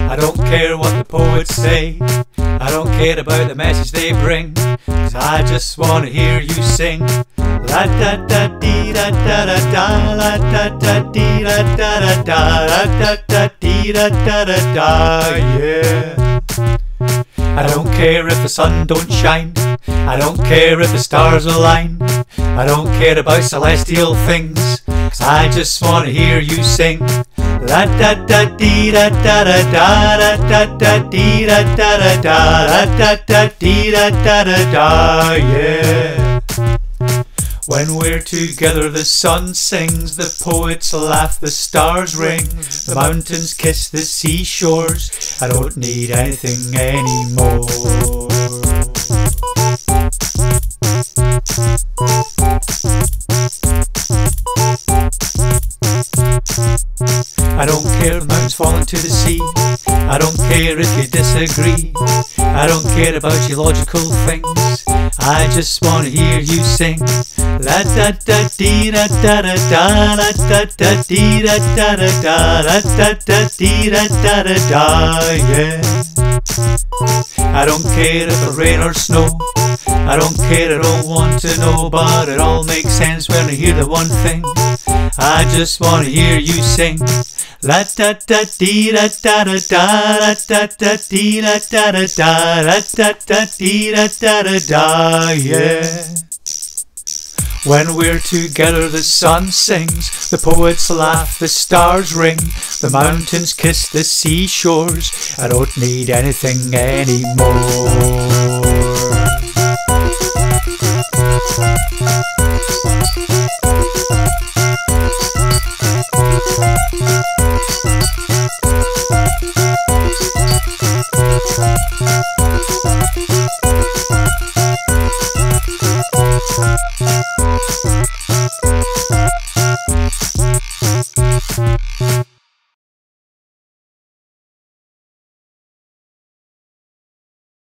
I don't care what the poets say, I don't care about the message they bring, 'cause I just wanna hear you sing. La da da dee da da da da, la da da dee da da da da, la da da dee da da da da, yeah. I don't care if the sun don't shine, I don't care if the stars align, I don't care about celestial things, 'cause I just wanna hear you sing. La da da dee da da da da, la da da dee da da da da, la da da dee da da da da, yeah. When we're together the sun sings, the poets laugh, the stars ring, the mountains kiss the seashores. I don't need anything anymore. I don't care if the mountains fall into the sea, I don't care if you disagree, I don't care about geological things, I just wanna hear you sing. La da da dee da da da da, la da da dee da da da da, la da da dee da da da da, yeah. I don't care if it rain or snow, I don't care, I don't want to know, but it all makes sense when I hear the one thing. I just wanna hear you sing. La da da dee da da da da, la da da dee da da da da, la da da dee da da da da, yeah. When we're together the sun sings, the poets laugh, the stars ring, the mountains kiss the seashores. I don't need anything anymore.